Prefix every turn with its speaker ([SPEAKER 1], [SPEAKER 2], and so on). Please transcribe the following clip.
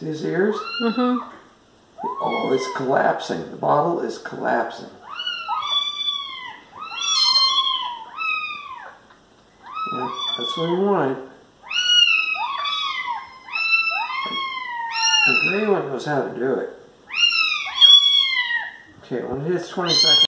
[SPEAKER 1] See his ears?
[SPEAKER 2] Mm-hmm.
[SPEAKER 1] Oh, it's collapsing. The bottle is collapsing. Yeah, that's what we wanted. The green one knows how to do it. Okay, when it hits 20 seconds.